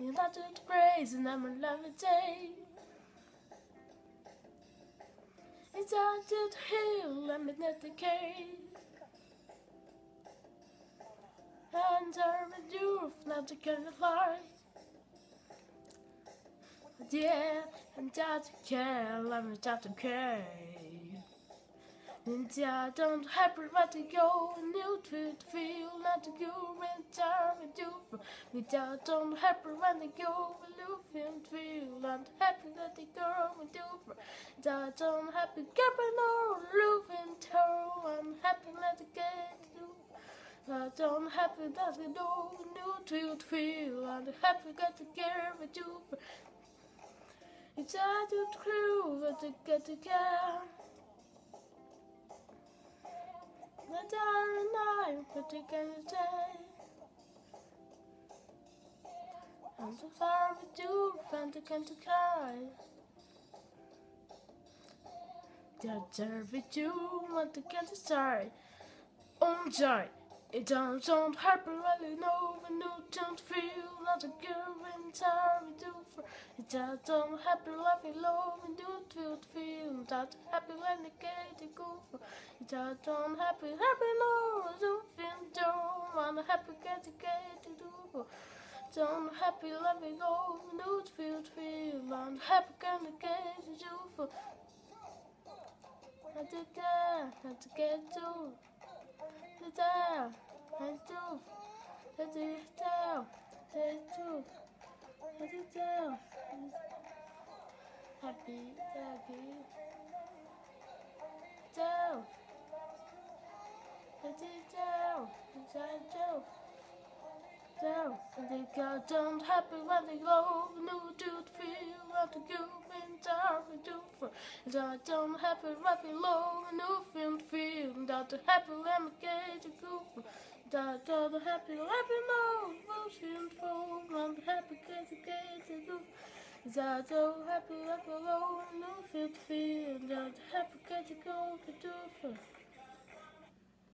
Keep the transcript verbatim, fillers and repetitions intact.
and I do the praise and I'm a loving day. It's out to the hill, I'm in the decay. And I'm a youth, not the kind of light. Yeah, and that's care, I'm without the care. And I don't happen but to go and you to feel not to go and time and do for without don't happen when they go and you and feel not happy that they go and do for that don't happen capping or loof and toe I'm happy that they get to do I don't happy that they know you to feel and happy got to care and do for it's hard to prove that they get to care. The dark night, but they can't say. I'm so far with you, and they can't cry. They're there with you, but they can't start. I'm sorry, it don't, don't happen really, no, when you don't feel like a girl inside with you. For it just don't happen like you love, and you feel feel that happy when they get to go for. It just don't happen, happy no, you feel don't, I'm happy get to get to do for. Don't happy let me go, and you feel feel, I'm happy can get to do for. I did that, I had to get to. Down, and do, and do down, and do, and do down. Happy, happy, down, and do down, and do down, and they go down happy when they go, no do feel what to go and down and do for. And I don't happy when they low, no feel feel that the happy when they get to go for. That the happy happy no motion for, and happy get to get to go. That so happy happy low, no feel feel that happy get to go to do for.